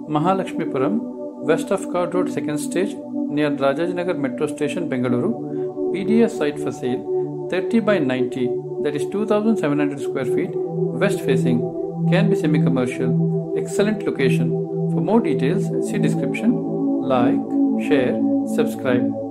Mahalakshmipuram, west of CHORD Road, second stage, near Rajajinagar Metro Station, Bengaluru. BDA site for sale, 30 by 90, that is 2700 square feet, west facing, can be semi-commercial. Excellent location. For more details, see description. Like, share, subscribe.